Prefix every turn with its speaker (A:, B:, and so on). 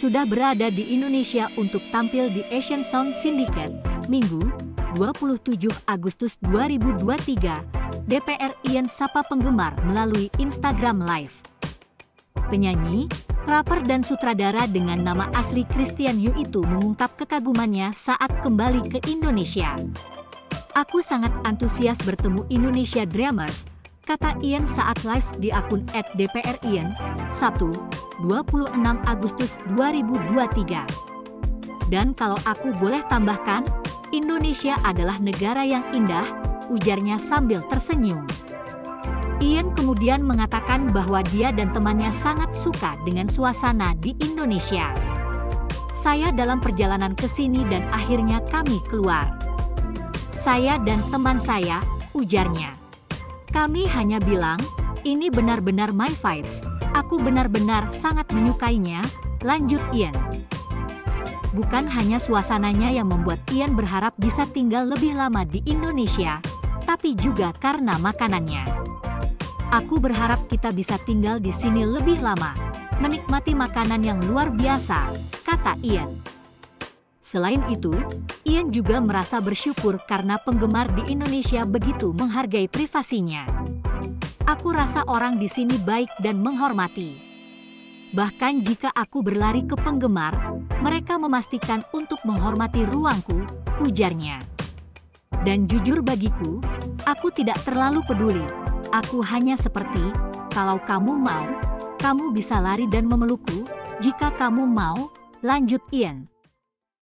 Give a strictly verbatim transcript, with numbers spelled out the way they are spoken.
A: sudah berada di Indonesia untuk tampil di Asian Song Syndicate, Minggu, dua puluh tujuh Agustus dua ribu dua puluh tiga, D P R Ian sapa penggemar melalui Instagram Live. Penyanyi, rapper dan sutradara dengan nama asli Christian Yu itu mengungkap kekagumannya saat kembali ke Indonesia. "Aku sangat antusias bertemu Indonesia Dreamers," kata Ian saat live di akun et D P R Ian, Sabtu, dua puluh enam Agustus dua ribu dua puluh tiga. "Dan kalau aku boleh tambahkan, Indonesia adalah negara yang indah," ujarnya sambil tersenyum. Ian kemudian mengatakan bahwa dia dan temannya sangat suka dengan suasana di Indonesia. "Saya dalam perjalanan ke sini dan akhirnya kami keluar. Saya dan teman saya," ujarnya. "Kami hanya bilang, ini benar-benar my vibes. Aku benar-benar sangat menyukainya," lanjut Ian. Bukan hanya suasananya yang membuat Ian berharap bisa tinggal lebih lama di Indonesia, tapi juga karena makanannya. "Aku berharap kita bisa tinggal di sini lebih lama, menikmati makanan yang luar biasa," kata Ian. Selain itu, Ian juga merasa bersyukur karena penggemar di Indonesia begitu menghargai privasinya. "Aku rasa orang di sini baik dan menghormati. Bahkan jika aku berlari ke penggemar, mereka memastikan untuk menghormati ruangku," ujarnya. "Dan jujur bagiku, aku tidak terlalu peduli. Aku hanya seperti, kalau kamu mau, kamu bisa lari dan memelukku, jika kamu mau," lanjut Ian.